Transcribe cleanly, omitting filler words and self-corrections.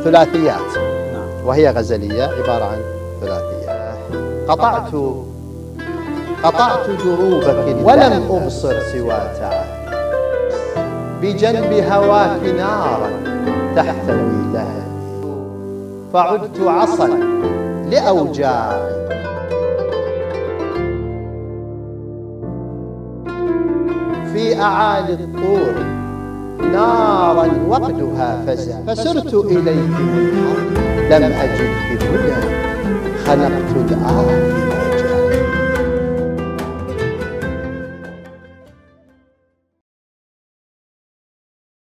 ثلاثيات، وهي غزلية عبارة عن ثلاثية. قطعت دروبك ولم أبصر سوى تعب، بجنب هواك نارا تحتوي لهبي، فعدت عصا لأوجاعي، في أعالي الطور نارا وقدها فزع، فسرت إليك منحرا لم أجدك هدى، خنقت الآخرة